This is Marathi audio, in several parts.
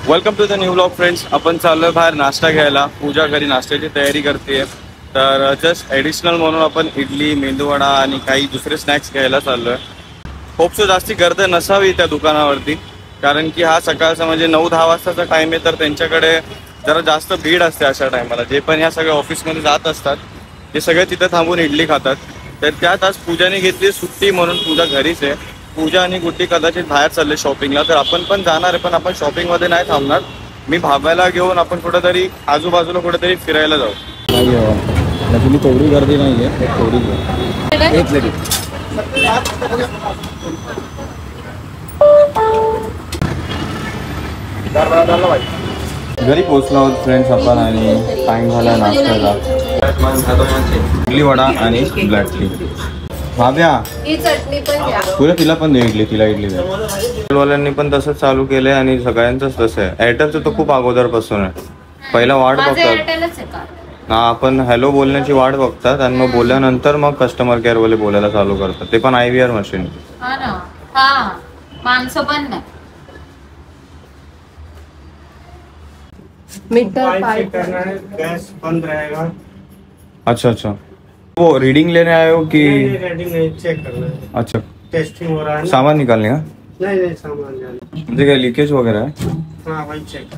Welcome to the new blog friends. आपण चाललोय बाहेर नाश्ता घ्यायला. पूजा घरी नाश्त्याची तयारी करते. तर जस्ट ॲडिशनल म्हणून आपण इडली, मेंदूवडा आणि काही दुसरे स्नॅक्स घ्यायला चाललोय. होप सो जास्ती गर्दी नसावी त्या दुकानावरती, कारण की हा सकाळचा म्हणजे 9-10 वाजताचा टाइम आहे. तर त्यांच्याकडे जरा जास्त भीड असते अशा टायमाला. जे पण ह्या सगळ्या ऑफिसमध्ये जात असतात ते सगळे तिथं थांबून इडली खातात. तर त्यात आज पूजाने घेतली सुट्टी म्हणून पूजा घरीच आहे. पूजा आणि गुड्डी कदाचित बाहेर चालले शॉपिंगला. तर आपण पण जाणार आहे, पण आपण शॉपिंगमध्ये नाही थांबणार. मी भाव्याला घेऊन आपण कुठेतरी आजूबाजूला कुठेतरी फिरायला जाऊ. तुम्ही तेवढी गर्दी नाही आहे, तेवढी घरी पोहोचलो आहोत फ्रेंड्स आपण आणि टाइम झाला नाश्त्याला. इडली वडा आणि ब्लॅक टी. भाव्या तुला तिला पण दे इडली, तिला इडली दे. वाल्यांनी पण तसंच चालू केलंय आणि सगळ्यांचंच तसं आहे. एअरटेलचं तर खूप अगोदरपासून आहे. पहिला वाट बघतात ना, आपण हॅलो बोलण्याची वाट बघतात आणि मग बोलल्यानंतर मग कस्टमर केअर वाले बोलायला चालू करतात. ते पण IVR मशीन. माणसं पण नाही. गैस बंद रहेगा. अच्छा अच्छा, वो रीडिंग लेने आए हो कि रीडिंग नहीं, चेक करना है. अच्छा, टेस्टिंग हो रहा है. सामान निकालने का? नहीं सामान जाने. म्हणजे काय लिकेज वगैरह है? हाँ वही चेक.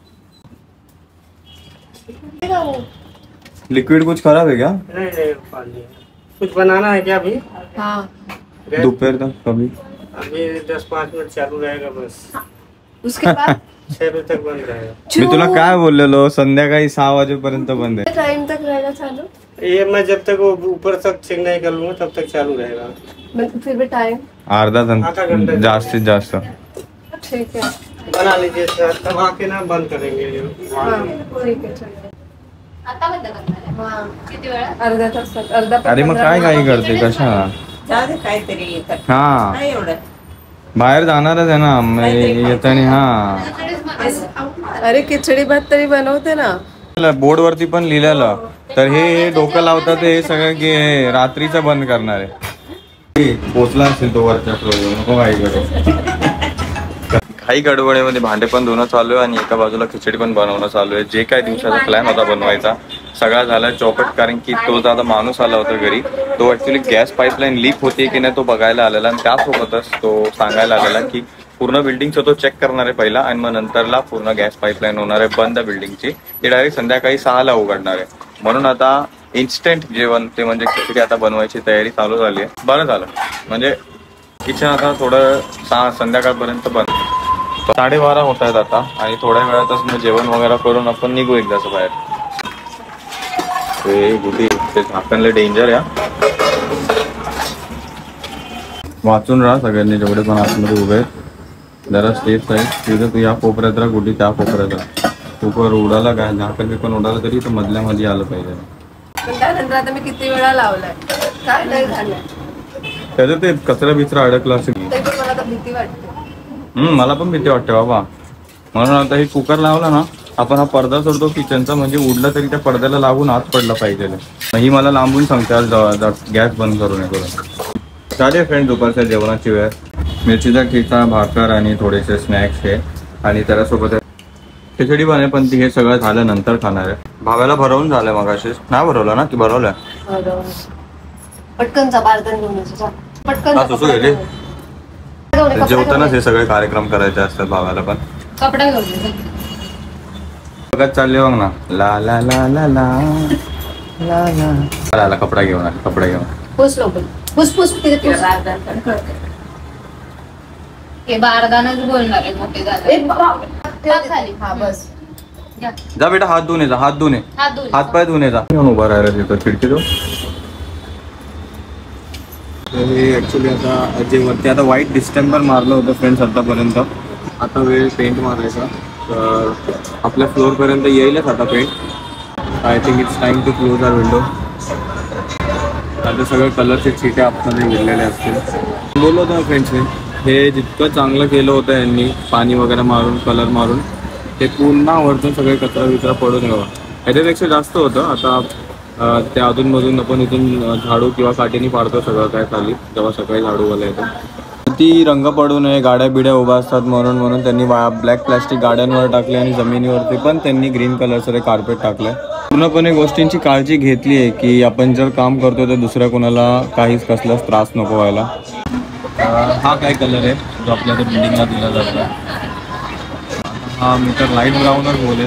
लिक्विड कुछ खराब है क्या? नहीं पानी. कुछ बनाना है क्या अभी? हाँ. दोपहर तक कभी? अभी 10-5 मिनट चालू रहेगा बस. उसके बाद 6 बजे तक बंद रहेगा. मी तुला काय बोललेलो, संध्याकाळी 6 वाजेपर्यंत बंद आहे. टाइम तक रहेगा चालू. ये मैं जब तक वो ऊपर तक चेक नहीं कर लूंगा तब तक चालू रहेगा. फिर भी टाइम अर्धा आधा घंटा तास जास्तीत जास्त. ठीक है. बना लीजिए सर, तब आके ना बंद करेंगे. हाँ ठीक है चलिए. आता बंद करणार आहे. किती वेळा? अर्धा तासात. अर्धा. अरे मग काय काही करते कशा? काहीतरी येतात. हा नाही एवढं. बाहेर जाणारच आहे ना येताना. हा अरे खिचडी भात तरी बनवते ना. बोर्ड वरती पण लिहिलेलं. तर हे डोकं लावतात हे सगळं की हे रात्रीचं बंद करणार आहे. पोचला असेल तो वरच्या फ्लोअरवर. नको काही करू. काही गडबडीमध्ये भांडे पण धुणं चालू आहे आणि एका बाजूला खिचडी पण बनवणं चालू आहे. जे काय दिवसाचा प्लॅन होता बनवायचा सगळा झाला चौपट, कारण की तो आता माणूस आला होता घरी. तो ऍक्च्युली गॅस पाईपलाईन लीक होती की नाही तो बघायला आलेला आणि त्यासोबतच तो सांगायला आलेला की पूर्ण बिल्डिंगचा तो चेक करणार आहे पहिला आणि मग नंतरला पूर्ण गॅस पाईपलाईन होणार आहे बंद बिल्डिंगची. ती डायरेक्ट संध्याकाळी 6ला उघडणार आहे. म्हणून आता इन्स्टंट जेवण ते म्हणजे खिचडी आता बनवायची तयारी चालू झाली आहे. बरं झालं म्हणजे किचन आता थोडं संध्याकाळपर्यंत बंद. 12:30 होत आहेत आता आणि थोड्या वेळातच मग जेवण वगैरे करून आपण निघू एकदाच बाहेर. ते गुडी ते झाकणले डेंजर या. वाचून राहा सगळ्यांनी जेवढे पण आतमध्ये उभे आहेत. जरा स्टेप आहे तिथं तू या कोपऱ्यात राहा, गुडी त्या कोपऱ्यात राहा. कुकर उडाला काय झाकण पण उडाला तरी तर मधल्यामध्ये आलं पाहिजे. त्यानंतर आता मी किती वेळा लावलाय काय नाही झालं. त्याचं ते कचरा बिचरा अडकला असेल. मला आता भीती वाटते. मला पण भीती वाटते बाबा. म्हणून आता हे कुकर लावला ना आपण, हा पडदा सोडतो किचनचा म्हणजे उडला तरी त्या पडद्याला लागून आत पडला पाहिजे. ही मला लांबून सांगते आज गॅस बंद करू नये करून. चालेल फ्रेंड, दुपारच्या जेवणाची वेळ. मिरचीचा ठेचा, भाकर आणि थोडेसे स्नॅक्स हे आणि त्याच्यासोबत खिचडी बने. पण ती हे सगळं झालं नंतर खाणार आहे. भाव्याला भरवून झालंय मगाशी. नाही भरवलं ना की भरवलंय? पटकन जा बारदान घेऊन जा. पटकन सुसू गेले. जेवतानाच हे सगळे कार्यक्रम करायचे असतात भावाला पण. कपडे घेऊन बघत चालले बघ ना. ला ला ला ला ला ला ला. कपडा घेऊन आले, कपडा घेऊन. पुस लोक पुस पुस तिथे पुस. हे बारदानच बोलणार आहे मोठे झाले. हा बस जा बेटा, हात धुवून जा, हात धुवून हात पाय धुवून जा. उभा राहायला तिथं खिडकी तो. ऍक्च्युली आता जे वरती आता व्हाईट डिस्टेंबर मारलं होतं फ्रेंड्स आतापर्यंत. आता वेळ पेंट मारायचा. तर आपल्या फ्लोअरपर्यंत येईलच आता paint. I think it's time to close our window. आता सगळे कलरचे चिटे आपल्याला विरलेले असतील. बोललो होतं फ्रेंड्स हे जितकं चांगलं केलं होतं यांनी पाणी वगैरे मारून कलर मारून ते पुन्हा वरतून सगळे कचरा विचरा पडून यावं. ह्याच्यापेक्षा जास्त होतं. आता त्या अधूनमधून आपण इथून झाडू किंवा काठीने पाडतो सगळं काय खाली जेव्हा सकाळी झाडूवाला येतो. वरती रंग पडू नये, गाड्या बिड्या उभ्या असतात म्हणून त्यांनी ब्लॅक प्लॅस्टिक गाड्यांवर टाकले आणि जमिनीवरती पण त्यांनी ग्रीन कलरचं कार्पेट टाकलंय. पूर्णपणे गोष्टींची काळजी घेतली आहे की आपण जर काम करतो तर दुसऱ्या कोणाला काहीच कसलाच त्रास नको व्हायला. हा काय कलर आहे जो आपल्या त्या बिल्डिंगला दिला जातो. हा मी तर लाईट ब्राऊनच बोलेल.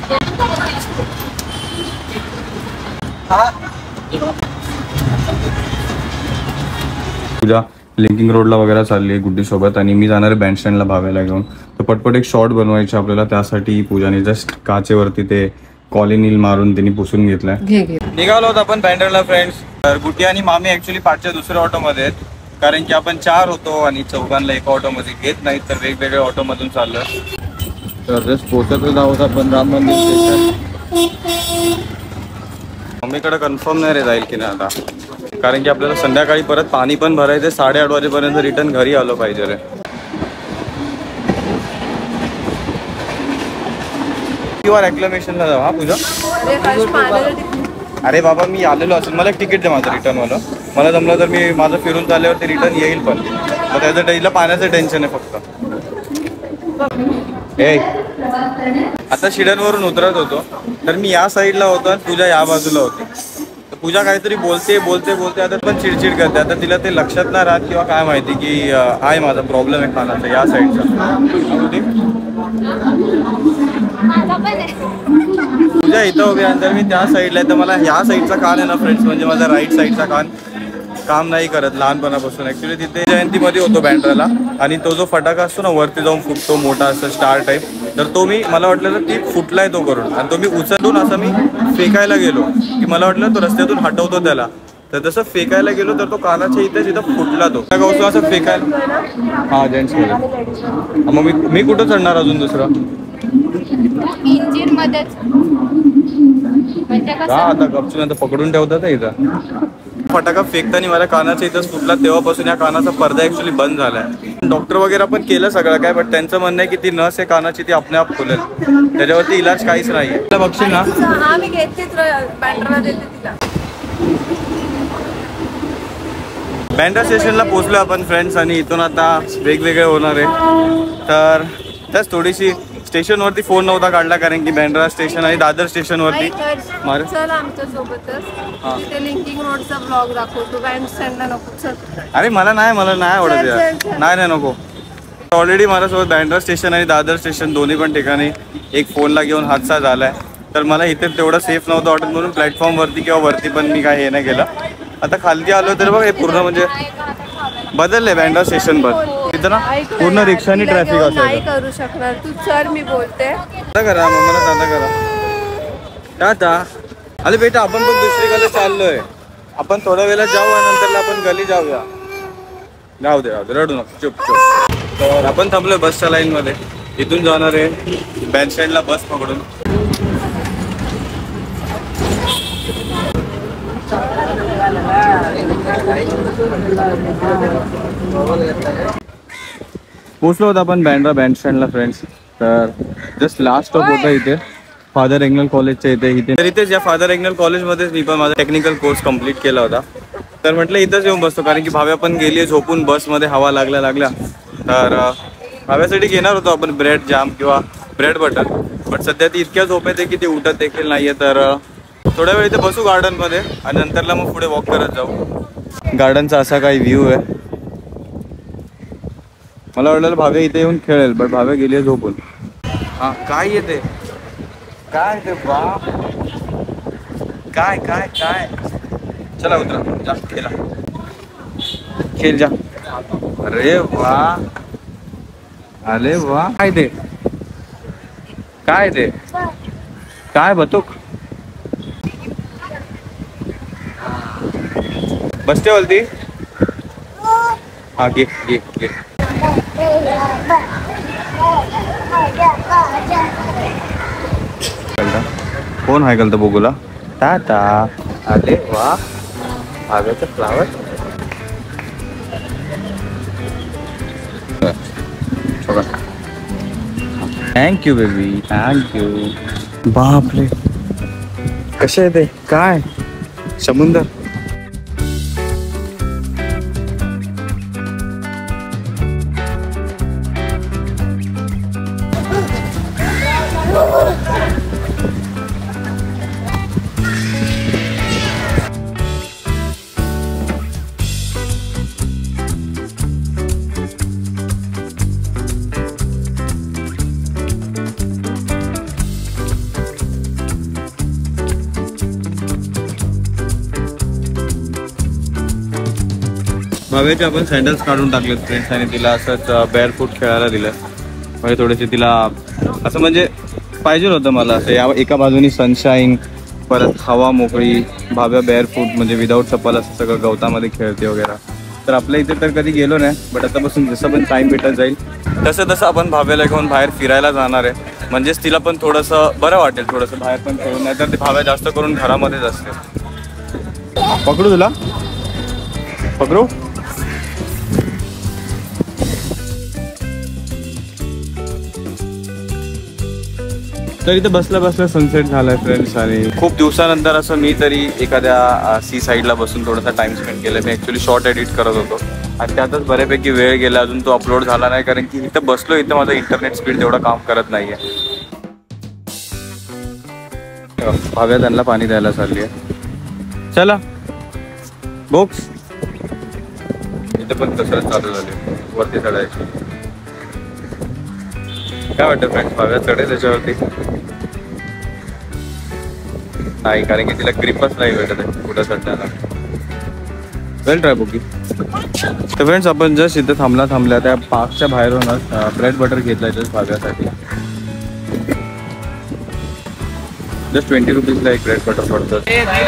पूजा लिंकिंग रोडला वगैरे चालली आहे गुड्डी सोबत आणि मी जाणार आहे बँडस्टँडला भाव्याला घेऊन. तर पटपट एक शॉट बनवायचे आपल्याला, त्यासाठी पूजाने जस्ट काचेवरती ते कॉलिनील मारून त्यांनी पुसून घेतलाय. निघालो होतो आपण बँडस्टँडला फ्रेंड्स. तर गुड्डी आणि मामी ऍक्च्युली पाठच्या दुसऱ्या ऑटोमध्ये आहेत, कारण की आपण 4 होतो आणि चौघांना एका ऑटोमध्ये घेत नाहीत, तर वेगवेगळ्या ऑटोमधून चाललं. तर जस्ट पोहोचतच आहोत आपण राम मंदिर स्टेशन. मम्मीकडे कन्फर्म नाही रे जाईल की नाही आता, कारण की आपल्याला संध्याकाळी परत पाणी पण भरायचं. 8:30 वाजेपर्यंत रिटर्न घरी आलो पाहिजे रे. किंवा रेक्लेमेशनला जाऊ. हा पूजा, अरे बाबा मी आलेलो असेल, मला एक तिकीट दे माझं रिटर्नवालं. मला जमलं तर मी माझं फिरून झाल्यावर ते रिटर्न येईल, पण मग त्याचं डेला पाण्याचं टेन्शन आहे फक्त. ए आता शिडनवरून उतरत होतो तर मी या साईडला होतो आणि पूजा या बाजूला होती. तर पूजा काहीतरी बोलते आता पण चिडचिड करते. आता तिला ते लक्षात नाही राहत किंवा काय माहिती की आहे माझा प्रॉब्लेम आहे कानाचा या साईडचा. पूजा इथं उभी आहे तर मी त्या साईडला आहे, तर मला ह्या साईडचा कान आहे ना फ्रेंड्स, म्हणजे माझा राईट साईडचा कान काम नाही करत लहानपणापासून. ॲक्च्युली तिथे जयंतीमध्ये होतो बँड्राला आणि तो जो फटाका असतो ना वरती जाऊन फुटतो मोठा असं स्टार टाईप, तर तो मी मला वाटलं तर ती फुटलाय तो करून, आणि तो मी उचलून असं मी फेकायला गेलो की मला वाटलं तो रस्त्यातून हटवतो त्याला, तर तसं फेकायला गेलो तर तो कानाच्या इथं फुटला तो फटाका असं फेकायला. हा जेंट्समध्ये. मग मी कुठं चढणार अजून दुसरं इंजिन मध्येच का आता गपचून आता पकडून ठेवतात इथं. फटाका फेकताना माझ्या कानाच्या इथंच फुटला, तेव्हापासून या कानाचा पडदा ऍक्च्युली बंद झालाय. डॉक्टर वगैरे पण केलं सगळं काय, बट त्यांचं म्हणणं आहे की ती नस आहे कानाची ती आपल्या आप खुलेल, त्याच्यावरती इलाज काहीच नाहीये. बघशील ना बँड्रा स्टेशनला पोहोचलो आपण फ्रेंड्स, आणि इथून आता वेगवेगळे होणार आहे. तर त्याच थोडीशी स्टेशनवरती फोन नव्हता काढला, कारण की बँड्रा स्टेशन आणि दादर स्टेशनवरती चल आमच्या सोबतच लिंकिंग रोडचा ब्लॉग दाखवतो. बँड स्टँडला नको चल. अरे मला नाही आवडत. नाही नको. ऑलरेडी माझ्यासोबत बँड्रा स्टेशन आणि दादर स्टेशन दोन्ही पण ठिकाणी एक फोनला घेऊन हादसा झालाय, तर मला इथे तेवढं सेफ नव्हतं वाटत, म्हणून प्लॅटफॉर्मवरती किंवा वरती पण मी काय हे नाही केलं. आता खालती आलो तर बघ हे पूर्ण म्हणजे बदलले बँड्रा स्टेशन पण तिथं ना पूर्ण रिक्षानी ट्रॅफिक असं नाही करू शकणार तू. सर मी बोलते आता करा मला दादा करा आता. अरे बेटा आपण पण दुसरीकडे चाललोय, आपण थोड्या वेळेला जाऊ आणि नंतरला आपण गली जाऊया. जाऊ दे रडू नको चुप. तर आपण थांबलोय बसच्या लाईन मध्ये, इथून जाणार आहे बँड स्टँडला बस पकडून. पोचलो होतो आपण बँड्रा बँड स्टँडला फ्रेंड्स. तर जस्ट लास्ट स्टॉप होता इथे फादर एंगल कॉलेजच्या इथे. तर इथेच या फादर एंगल कॉलेजमध्येच मी पण माझा टेक्निकल कोर्स कम्प्लीट केला होता. तर म्हटलं इथंच येऊन बसतो, कारण की भाव्या पण गेली झोपून बसमध्ये, हवा लागल्या. तर भाव्यासाठी घेणार होतो आपण ब्रेड जाम किंवा ब्रेड बटर, बट सध्या ती इतक्या झोप येते की ती उठत देखील नाहीये. तर थोड्या वेळ इथे बसू गार्डनमध्ये आणि नंतरला मग पुढे वॉक करत जाऊ. गार्डनचा असा काही व्ह्यू आहे. मला वाटलं भाव्या इथे येऊन खेळेल, बट भाव्या गेली झोपून. हा काय येते काय ते वा काय काय काय. चला उतरा जा खेळ जा. अरे वा अरे वा काय ते काय बतूक बसते बोलती. हा घे कोण आहे कलता बघूला ताता. अरे वा भाव्याचं फ्लावर. Thank you baby thank you. बापरे कसे आहे ते काय समुंदर. भावेचे आपण सँडल्स काढून टाकलेत फ्रेंड्स आणि तिला असंच बेअर फूट खेळायला दिलं. म्हणजे थोडेसे तिला असं म्हणजे पाहिजे होतं मला असं या एका बाजूनी सनशाईन, परत हवा मोकळी. भाव्या बेअर फूट म्हणजे विदाऊट चप्पल असं सगळं गवतामध्ये खेळते वगैरे. तर आपल्या इथे तर कधी गेलो नाही, बट आतापासून जसं पण टाईम भेटत जाईल तसं तसं आपण भाव्याला घेऊन बाहेर फिरायला जाणार आहे. म्हणजेच तिला पण थोडंसं बरं वाटेल, थोडंसं बाहेर पण खेळून. नाही तर ते भाव्या जास्त करून घरामध्येच असते. पकडू तुला, पकडू. तर इथे बसल्या बसल्या सनसेट झालाय फ्रेंड्स आणि खूप दिवसानंतर असं मी तरी एखाद्या सी साईडला बसून थोडासा टाइम स्पेंड केला. मी ॲक्च्युली शॉर्ट एडिट करत होतो आणि त्यातच बऱ्यापैकी वेळ गेला. अजून तो अपलोड झाला नाही कारण की इथं बसलो, इथं माझं इंटरनेट स्पीड तेवढं काम करत नाहीये. भाव्या त्यांना पाणी द्यायला चालली आहे. चला बॉक्स. इथे पण कसरत चालू झाली वरती चढायची. काय वाटतं फ्रेंड्स, भाव्या चढेल त्याच्यावरती? नाही, कारण की तिला ग्रिपच नाही भेटत आहे पुढे चढताना. वेल ट्राय बुकी. तर फ्रेंड्स आपण जस्ट इथं थांबल्या त्या पार्कच्या बाहेरूनच ब्रेड बटर घेतलाय जस्ट भाव्यासाठी. जस्ट 20 रुपीजला एक ब्रेड बटर पडतं.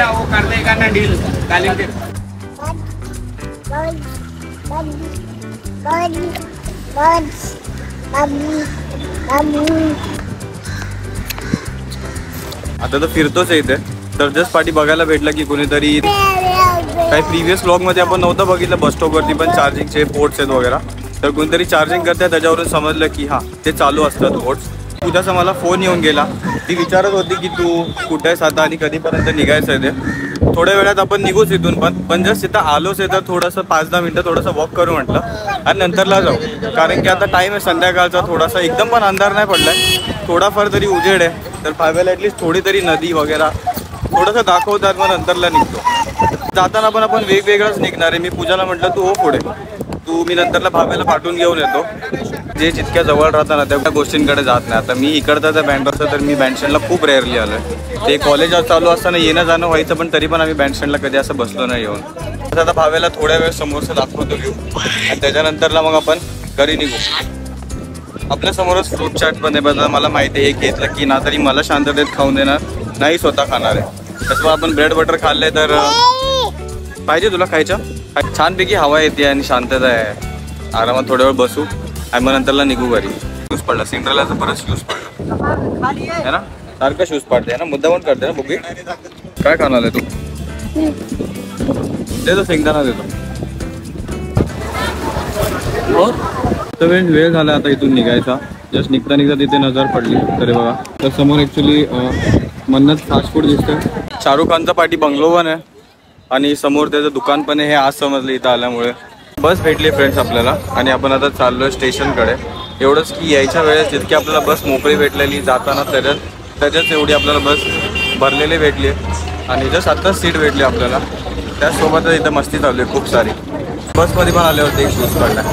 आता तर फिरतोच इथे. तर जस्ट पाठी बघायला भेटलं की कोणीतरी काही प्रिव्हियस व्लॉग मध्ये आपण नव्हतं बघितलं बस स्टॉपवरती पण चार्जिंगचे पोर्ट्स आहेत वगैरे. तर कोणीतरी चार्जिंग करते, त्याच्यावरून समजलं की हा ते चालू असतात पोर्ट्स. उद्याचा मला फोन येऊन गेला. ती विचारत होती की तू कुठे आहेस आता आणि कधीपर्यंत निघायचं आहे ते. थोड्या वेळात आपण निघूच इथून पण जस्ट इथं आलोच आहे तर थोडंसं 5-10 मिनटं थोडंसं वॉक करू म्हटलं आणि नंतरला जाऊ. कारण की आता टाईम आहे संध्याकाळचा, थोडासा एकदम पण अंधार नाही पडलाय, थोडाफार तरी उजेड आहे. तर भाव्याला ॲटलीस्ट थोडी तरी नदी वगैरे थोडंसं दाखवतात, मग नंतरला निघतो. जाताना पण आपण वेगवेगळंच निघणार आहे. मी पूजाला म्हटलं तू हो पुढे, मी नंतरला भाव्याला पाठवून घेऊन येतो. जे जितक्या जवळ राहतात ना त्या गोष्टींकडे जात नाही. आता मी इकडचा तर बँड्राचा तर मी बँडस्टँडला खूप रेअरली आलो आहे. ते कॉलेज चालू असताना येणं जाणं व्हायचं, पण तरी पण आम्ही बँडस्टँडला कधी असं बसलो नाही येऊन. तर आता भाव्याला थोड्या वेळ समोरचं दाखवतो घेऊ आणि त्याच्यानंतरला मग आपण घरी निघू. आपल्या समोरच फ्रूट चाट पण आहे. बघा मला माहिती आहे हे घेतलं की ना तरी मला शांततेत खाऊन देणार नाही, स्वतः खाणार आहे. तसं आपण ब्रेड बटर खाल्ले तर पाहिजे तुला खायचं. छानपैकी हवा येते आणि शांतता आहे. आरामात थोड्या वेळ बसू आणि मग नंतरला निघू घरी. शूज पडला सिंड्रेलाचा, परत शूज पडला है ना. सारखं शूज पाडते ना, मुद्दामून करते ना. बुकी काय खाणार आहे तू? देतो शेंगदाणा देतो. तर वेळ झाला आता इथून निघायचा. जस्ट निघता तिथे नजर पडली तरी बघा तर समोर ॲक्च्युली मन्नत फास्ट फूड दिसतं. शाहरुख खानचा पाठी बंगलो पण आहे आणि समोर त्याचं दुकान पण आहे. हे आज समजलं इथं आल्यामुळे. बस भेटली फ्रेंड्स आपल्याला आणि आपण आता चाललो आहे स्टेशनकडे. एवढंच की यायच्या वेळेस जितकी आपल्याला बस मोकळी भेटलेली, जाताना त्याच्याच एवढी आपल्याला बस भरलेली भेटली आणि जस्ट आत्ताच सीट भेटली आपल्याला. त्याचसोबतच इथं मस्ती चालू आहे खूप सारी. बसमध्ये पण आल्यावरती एक शूज पडला.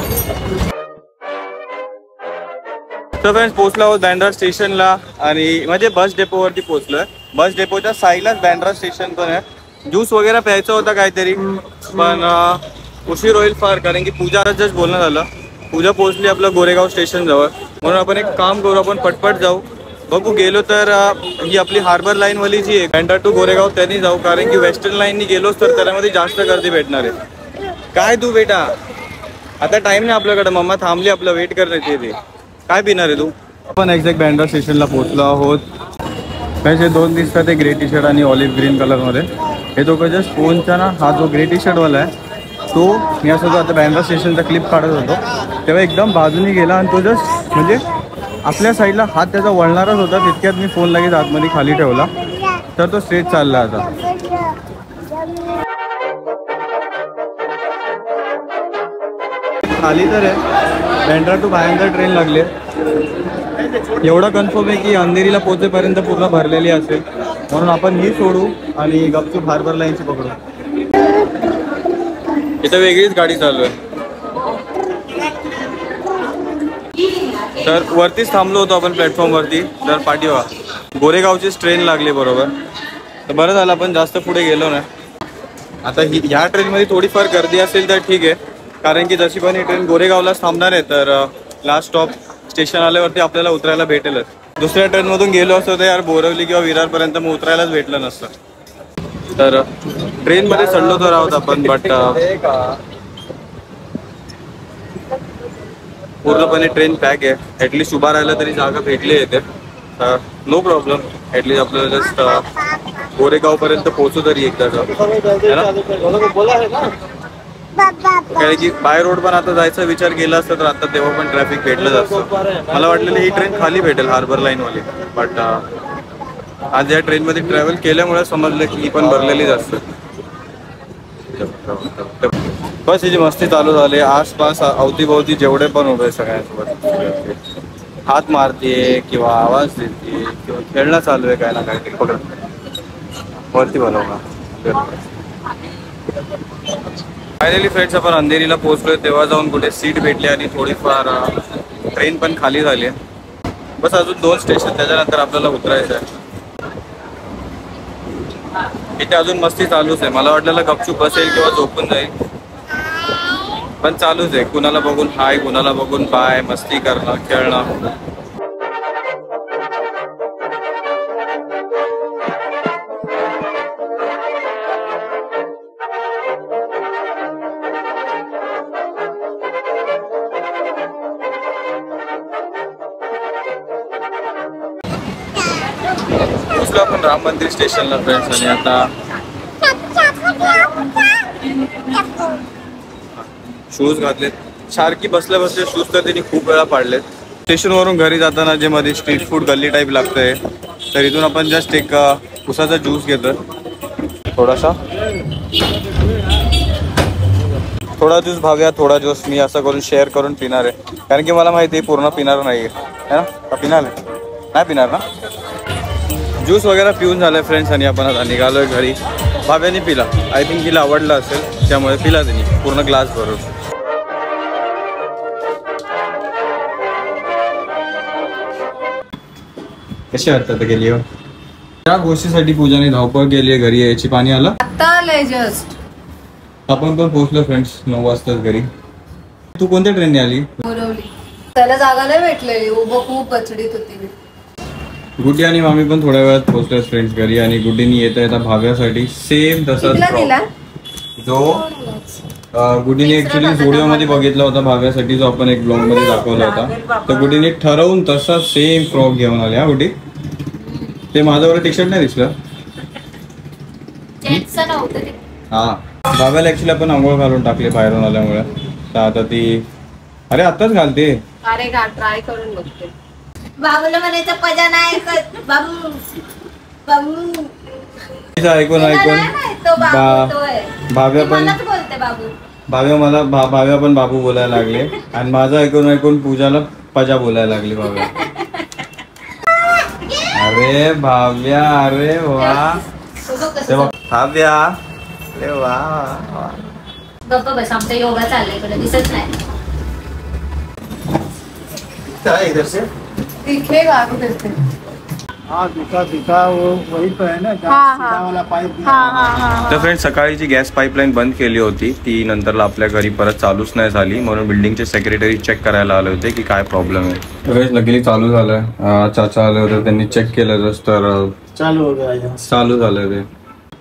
तर फ्रेंड्स पोहोचलो आहोत बँड्रा स्टेशनला आणि म्हणजे बस डेपोवरती पोहोचलो आहे. बस डेपोच्या साईडलाच बँड्रा स्टेशन पण आहे. ज्यूस वगैरे प्यायचं होतं काहीतरी, पण उशीर होईल फार कारण की पूजा जस्ट बोलणं झालं. पूजा पोहोचली आपलं गोरेगाव स्टेशन जवळ. म्हणून आपण एक काम करू, आपण पटपट जाऊ. बघू गेलो तर ही आपली हार्बर लाईनवाली जी आहे बँड्रा टू गोरेगाव त्यांनी जाऊ. कारण की वेस्टर्न लाईननी गेलोच तर त्यामध्ये जास्त गर्दी भेटणार आहे. काय तू बेटा आता टाईम नाही आपल्याकडे, मम्मा थांबली आपलं वेट करण्याची ती. काय पिणार आहे तू? आपण एक्झॅक्ट बँड्रा स्टेशनला पोहोचलो आहोत. त्याचे 2 दिसतात, एक ग्रे टी शर्ट आणि ऑलिव्ह ग्रीन कलरमध्ये. हे दोघं जस्ट फोनचा ना हा जो ग्रे टी शर्टवाला आहे तो मी असं आता बँड्रा स्टेशनचा क्लिप काढत होतो तेव्हा एकदम बाजूने गेला आणि तो जस्ट म्हणजे आपल्या साईडला हात त्याचा वळणारच होता. तितक्यात मी फोन लगेच आतमध्ये खाली ठेवला तर तो स्ट्रेट चालला. आता खाली तर आहे. बँड्रा टू भायंदर ट्रेन लागली आहे. एवढं कन्फर्म आहे की अंधेरीला पोहोचेपर्यंत पूर्ण भरलेली असेल, म्हणून आपण ही सोडू आणि गपचूप हार्बर लाईनची पकडू. इथं वेगळीच गाडी चालू आहे. तर वरतीच थांबलो होतो आपण प्लॅटफॉर्मवरती. तर पाठीवा गोरेगावचीच ट्रेन लागली बरोबर. तर बरं झालं आपण जास्त पुढे गेलो नाही. आता ह्या ट्रेनमध्ये थोडीफार गर्दी असेल तर ठीक आहे, कारण की जशी पण ही ट्रेन गोरेगावलाच थांबणार आहे. तर लास्ट स्टॉप स्टेशन आल्यावरती आपल्याला उतरायला भेटेलच. दुसऱ्या ट्रेनमधून गेलो असतो तर यार बोरवली किंवा विरारपर्यंत मग उतरायलाच भेटलं नसतं. तर ट्रेनमध्ये चढलो तर आहोत आपण, बट पूर्णपणे ट्रेन पॅक आहे. ॲटलिस्ट उभा राहिला तरी जागा भेटली येते. No problem. ॲटलिस्ट आपल्याला जस्ट गोरेगावपर्यंत पोहोचू तरी एकदा. कारण की बाय रोड पण आता जायचा विचार केला असता तर आता तेव्हा पण ट्रॅफिक भेटलं असतं. मला वाटलेलं ही ट्रेन खाली भेटेल हार्बर लाईनवाली, बट आज या ट्रेनमध्ये ट्रॅव्हल केल्यामुळे समजलं की ही पण भरलेलीच असते. बस हिची मस्ती चालू झाली. आसपास अवतीभोवती जेवढे पण उभे सगळ्यांसोबत हात मारते किंवा आवाज देते किंवा खेळणं चालू आहे काय ना काय ते पकडत वरती बनवणार. फायनली फ्रेंड्स आपण अंधेरीला पोहोचलोय. तेव्हा जाऊन कुठे सीट भेटली आणि थोडीफार ट्रेन पण खाली झाली आहे. बस अजून 2 स्टेशन त्याच्यानंतर आपल्याला उतरायचं आहे. इथे अजून मस्ती चालूच आहे. मला वाटलेलं गपचूप बसेल किंवा झोपून जाईल, पण चालूच आहे. कुणाला बघून हाय, कुणाला बघून बाय, मस्ती करणं, खेळणं. पोचलो आपण राम मंदिर स्टेशनला फ्रेंड्स. आणि आता शूज घातलेत. सारखी बसल्या बसल्या शूज तर त्यांनी खूप वेळा पाडलेत. स्टेशनवरून घरी जाताना जे मध्ये स्ट्रीट फूड गल्ली टाईप लागतंय, तर इथून आपण जस्ट एक उसाचा ज्यूस घेतो. थोडासा थोडा ज्यूस भाव्या, थोडा ज्यूस मी, असं करून शेअर करून पिणार आहे. कारण की मला माहिती आहे पूर्ण पिणार नाही आहे ना. का पिणार आहे? नाही पिणार ना. ज्यूस वगैरे पिऊन झालं फ्रेंड्स आणि आपण आता निघालोय घरी. भाव्याने पिला, आय थिंक तिला आवडला असेल त्यामुळे पिला त्यांनी पूर्ण ग्लास भरून. कशी वाटतं गेली हो? त्या गोष्टीसाठी पूजाने धावपळ केली आहे. घरी यायची पाणी आलं आता आलंय जस्ट. आपण पण पोहोचलो फ्रेंड्स 9 वाजताच घरी. तू कोणत्या ट्रेनने आली? बोरवली. त्याला जागा नाही भेटलेली, उभं खूप बचडीत होती. गुड्डी आणि मामी पण थोड्या वेळात पोहोचले फ्रेंड्स घरी. आणि गुड्डीनी येता येता भाव्यासाठी सेम तसाच जो गुड्डीने ऍक्च्युली झोडिओमध्ये बघितला होता भाव्यासाठी, जो आपण एक ब्लॉग मध्ये दाखवला होता. तर गुड्डीने ठरवून तसा सेम फ्रॉक घेऊन आले. हा गुड्डी, ते माझ्यावर टी शर्ट नाही दिसलं. हा, भाव्याला ऍक्च्युली आपण आंघोळ घालून टाकले बाहेरून आल्यामुळे. तर आता ती अरे आताच घालते. अरे ट्राय करून बघते. बाबूला म्हणायचं पजा नाही बाबू बाबू ऐकून भाव्या पण बोलते बाबू. भाव्या पण बाबू बोलायला लागले. आणि माझं ऐकून पूजाला पजा बोलायला लागली भाव्या. अरे भाव्या, अरे वा भाव्या, अरे वा. गप्प बस, आमचा योगा चाललाय, इकडे दिसत नाही. इधर से दिखेगा आगे देखते. हाँ दिखा वो वही तो है ना, सीधा वाला पाइप. तर फ्रेंड्स सकाळी जी गॅस पाईपलाईन बंद केली होती ती नंतरला आपल्या घरी परत चालूच नाही झाली, म्हणून बिल्डिंगचे सेक्रेटरी चेक करायला आले होते की काय प्रॉब्लेम आहे. लकीली चालू झालंय. चाचा आले होते, त्यांनी चेक केलं जस्ट, तर चालू हो गया. चालू झालं ते.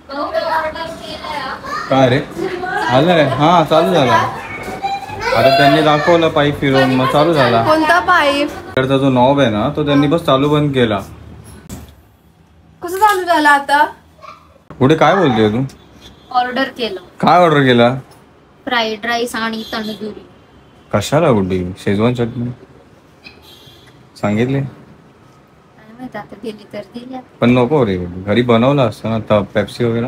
काय रे आलंय? हा चालू झाला. आता त्यांनी दाखवलं पाईप फिरवून, मग चालू झाला. कोणता पाईप? त्याचा जो नॉब आहे ना तो त्यांनी बस चालू बंद केला. कसं चालू झालं आता? पुढे काय बोलते तू? ऑर्डर केलं. काय ऑर्डर केला? फ्राईड राईस आणि तंदुरी. कशाला गुड्डी? शेजवान चटणी सांगितले. काय माहित आता दिली तर दिली. पण नको रे, घरी बनवलं असतं ना तर पेप्सी वगैरे.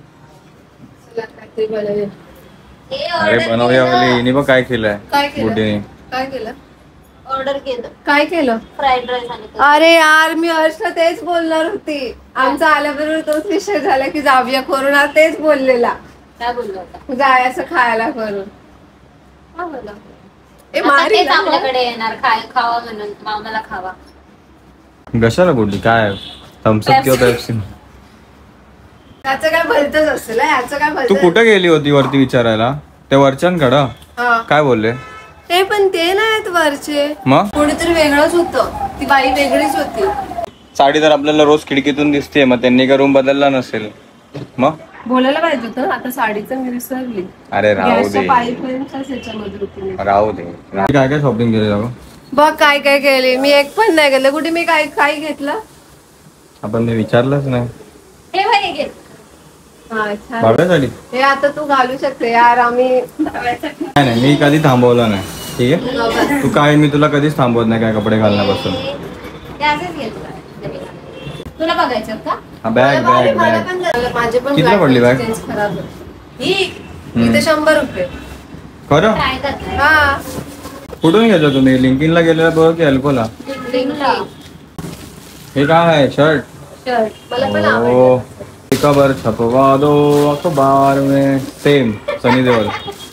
अरे बनवूया वाली हिने बघ काय केलंय काय केलं? गुड्डीने. काय केलं? ऑर्डर केलं काय केलं? फ्राईड राईस आणि अरे यार मी हर्षला तेच बोलणार होती. आमचा आल्याबरोबर तोच विषय झाला की जाऊया करून. तेच बोललेला काय बोललो होता जायचं खायला करून. काय बोललो ए आता मारी तेच ना. आपल्याकडे येणार खावा म्हणून मामाला खावा. कशाला बोलली काय थम्सअप किंवा पेप्सी? त्याचं काय भलतच असेल याचं काय तू भलत. कुठे गेली होती वरती विचारायला? त्या वरच्यांकडं काय बोलले? ते पण ते नाहीत वरचे. मग कोणीतरी वेगळंच होतं. ती बाई वेगळीच होती. साडी तर आपल्याला रोज खिडकीतून दिसते, मग त्यांनी का रूम बदलला नसेल? मग बोलायला पाहिजे होतं आता साडीचं मी विसरली. अरे राहू गॅसच्या दे पाईपलाईनच्याच ह्याच्यामध्ये होती मी. राहू दे. काय काय शॉपिंग केली जाऊ? बघ काय काय केली मी. एक पण नाही गेलं कुठे. मी काय काय घेतलं. आपण ते विचारलंच नाही. हे भाई घे. हा छान. बाबऱ्यासाठी हे आता तू घालू शकते यार. आम्ही नाही नाही, मी कधी थांबवलं नाही. ठीक आहे, तू काय, मी तुला कधीच थांबवत नाही काय कपडे घालण्यापासून. हे असंच घे तुला बघायचं का? हा बॅग बॅग बॅग माझे पण कितीला पडली बॅग? चेंज खराब होते. ही इथे 100 रुपये. खरं? ट्राय करताय हा कुठून गेलो तुम्ही? लिंकिनला गेलेला बघ की अल्कोला. लिंकला हे काय आहे? शर्ट? शर्ट मला पण ओ आवडलं. खबर छपवा दो अखबार में. सेम सनी देओल.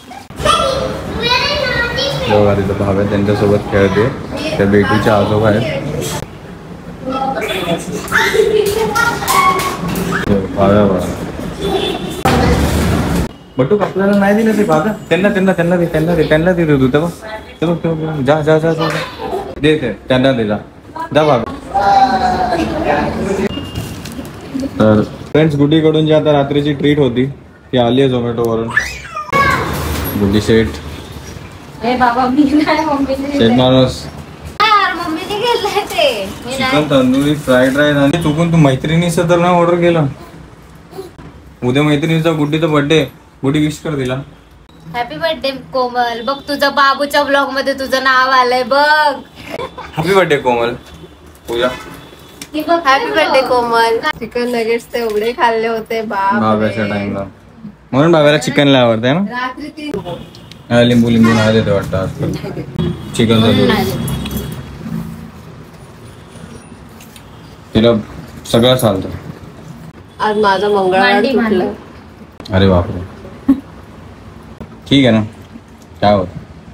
बघा तिथं भाव आहे, त्यांच्यासोबत खेळते. त्या बेटीच्या आजोबा आहेत. भाव्या बघा. बटूक आपल्याला नाही दिलं ते भागा. त्यांना त्यांना त्यांना दे त्यांना दे त्यांना दे तू तेव्हा. जा जा जा जा दे ते त्यांना दे. जा जा भाग. तर फ्रेंड्स गुड्डीकडून जी आता रात्रीची ट्रीट होती ती आली आहे झोमॅटोवरून. गुड्डी सेट हे बाबा मी नाही मम्मीने सेट माणूस यार मम्मीने गेलंय ते मी नाही. Chicken tandoori fried rice. आणि चुकून तू मैत्रिणीचं तर नाही ऑर्डर केलं? उद्या मैत्रिणीचा गुड्डीचा बर्थडे. गुड्डी विश कर दिला. Happy birthday Komal. बघ तुझं बाबूच्या ब्लॉग मध्ये तुझं नाव आलंय बघ. Happy birthday Komal. Pooja happy birthday Komal. Chicken nuggets ते एवढे खाल्ले होते भाव्याच्या टाइमला. म्हणून भाव्याला चिकनला आवडते ना. रात्री ती हा, लिंबू लिंबू नाही देते वाटतं आजकाल चिकन तंदुरी. तिला सगळं चालतं. आज माझा मंगळवार मांडी तुटला. अरे बापरे. ठीक आहे ना, काय होत.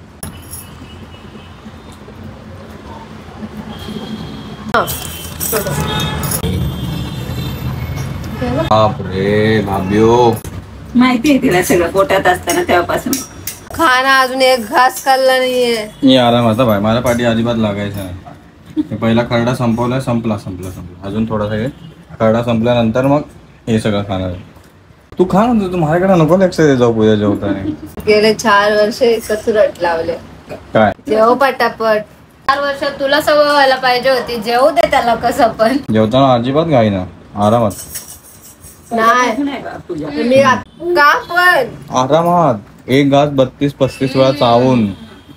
बापरे भाभ्यो. माहिती आहे तिला सगळं पोटात असताना तेव्हापासून. खाना अजून एक घास खाल्ला नाहीये. मी आराम आता बाय. माझ्या पाठी अजिबात लागायचं नाही. पहिला खरडा संपवलाय. संपला. अजून थोडासा आहे. खरडा संपल्यानंतर मग हे सगळं खाणार आहे. तू खा ना. तू माझ्याकडे नको लक्ष दे जाऊ पूजा जेवताना. गेले 4 वर्ष एकच रट लावले. काय जेव पटापट. 4 वर्ष तुला सवय व्हायला पाहिजे होती. जेवू दे त्याला कसं पण. जेवताना अजिबात घाई ना. आरामात. नाही नाही बा पूजा. मी का पण आरामात. एक घास 32-35 वेळा चावून.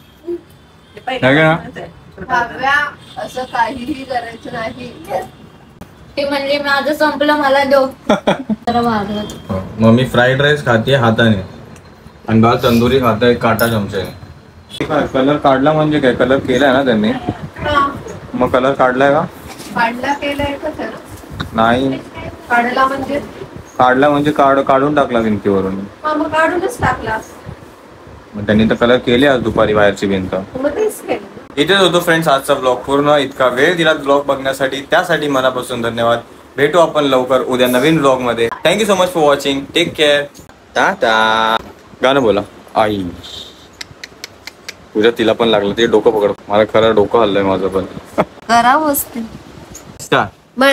भाव्या असं काहीही करायचं नाही. ते म्हणले माझं संपलं मला देऊ. जरा वागलं. मग मी फ्राईड राईस खाते हाताने आणि बाल तंदुरी खाताय काटा चमच्याने. कलर काढला म्हणजे काय? कलर केलाय ना त्यांनी. मग कलर काढलाय का? काढला केलाय का सर? नाही. काढला म्हणजे काढला म्हणजे काढून टाकला भिंतीवरून. मग काढूनच टाकला. मग त्यांनी तर कलर केले आज दुपारी बाहेरची भिंत. मग तेच केलं. इथेच होतो फ्रेंड्स आजचा ब्लॉग पूर्ण. इतका वेळ दिला ब्लॉग बघण्यासाठी त्यासाठी मनापासून धन्यवाद. भेटू आपण लवकर उद्या नवीन ब्लॉग मध्ये. Thank you so much for watching. Take care. टाटा. गाणं बोला. आई तुझ्या तिला पण लागलं ते डोकं पकड. मला खरं डोकं हल्लंय माझं पण. करा मस्ती. स्टार्ट.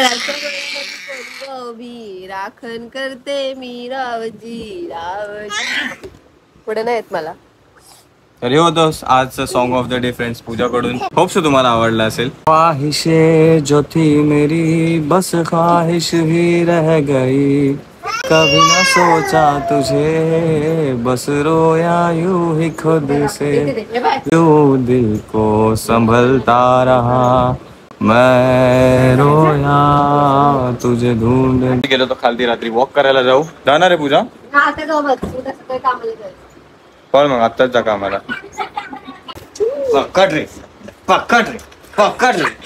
राखण करते मी रावजी रावजी. पुढे नाही येत मला. तर हे होतं आजचं song of the day friends पूजाकडून. होप सो तुम्हाला आवडलं असेल. ख्वाहिशे जो थी मेरी बस ख्वाहिश ही रह गई. कभी न सोचा तुझे बस रोया यूं ही खुद से. यूं दिल को संभलता रहा मैं रोया तुझे ढूंढ. गेलो तो खालती रात्री वॉक करायला जाऊ. जाणार आहे पूजा? आता जाऊ बघ. उद्या सकाळी कामाला जायचं. पण मग आत्ताच जा कामाला. कट रे. पकड रे पकड रे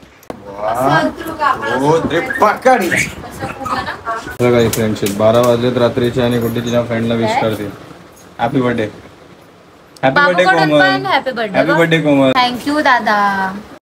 हो ते पकड रे. काही फ्रेंडशिप 12 वाजलेत रात्रीचे आणि कुठे तिच्या फ्रेंडला विश करते हॅपी बर्थडे. हॅपी बर्थडे बाबूकडून कोमल. पण happy birthday happy birthday Komal. Thank you दादा.